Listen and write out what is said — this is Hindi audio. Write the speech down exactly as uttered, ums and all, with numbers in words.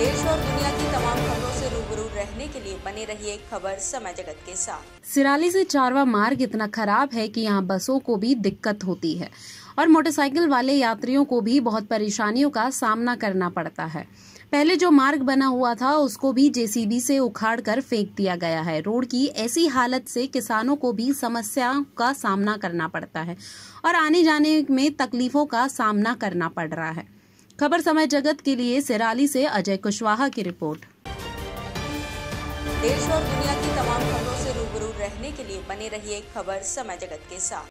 देश और दुनिया की तमाम खबरों से रूबरू रहने के लिए बने रहिए खबर समय जगत के साथ। सिराली से चारवा मार्ग इतना खराब है कि यहाँ बसों को भी दिक्कत होती है और मोटरसाइकिल वाले यात्रियों को भी बहुत परेशानियों का सामना करना पड़ता है। पहले जो मार्ग बना हुआ था उसको भी जेसीबी से उखाड़कर फेंक दिया गया है। रोड की ऐसी हालत से किसानों को भी समस्याओं का सामना करना पड़ता है और आने जाने में तकलीफों का सामना करना पड़ रहा है। खबर समय जगत के लिए सिराली से अजय कुशवाहा की रिपोर्ट। देश और दुनिया की तमाम खबरों से रूबरू रहने के लिए बने रहिए खबर समय जगत के साथ।